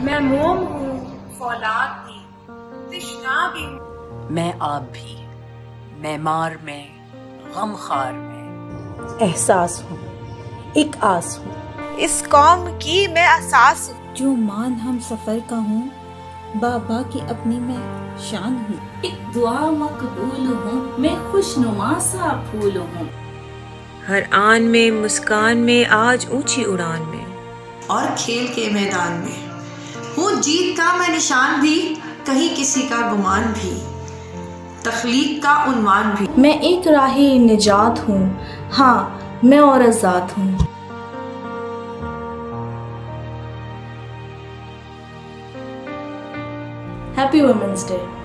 मैं मोम हूँ फौलाद भी, तृष्णा भी हूँ। मैं आब भी, मैं मार में, गमखार में। एहसास हूँ, एक आस हूँ, इस कौम की मैं असास हूँ। जो मान हम सफर का हूँ, बाबा की अपनी मैं शान हूँ। एक दुआ मकबूल हूँ, मैं खुशनुमा सा फूल हूँ। हर आन में, मुस्कान में, आज ऊंची उड़ान में और खेल के मैदान में हूँ जीत का मैं निशान भी, कहीं किसी का गुमान भी, तख्लीक का उन्वान भी। मैं एक राही निजात हूँ, हाँ मैं और आजाद हूँ। Happy women's day.